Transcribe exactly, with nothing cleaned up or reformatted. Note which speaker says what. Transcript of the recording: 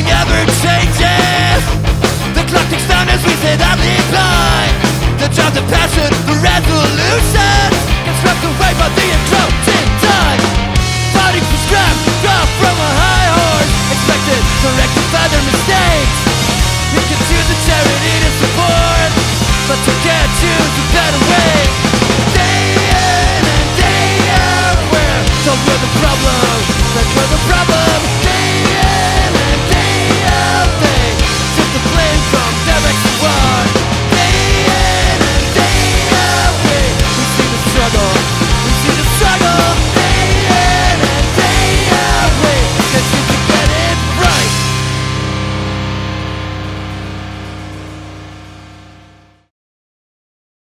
Speaker 1: nothing ever changes. The clock ticks down as we say that leave blind. The drive, the passion, the resolution gets swept away by the encroaching tide. Fighting for scrap, drop from a high horse, expected to rectify their mistakes. You can choose a charity